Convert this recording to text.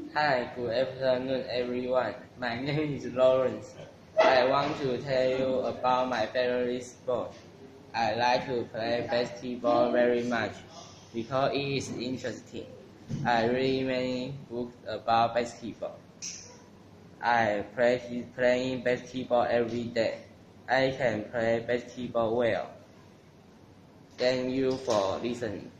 Hi, good afternoon, everyone. My name is Lawrence. I want to tell you about my favorite sport. I like to play basketball very much because it is interesting. I read many books about basketball. I practice playing basketball every day. I can play basketball well. Thank you for listening.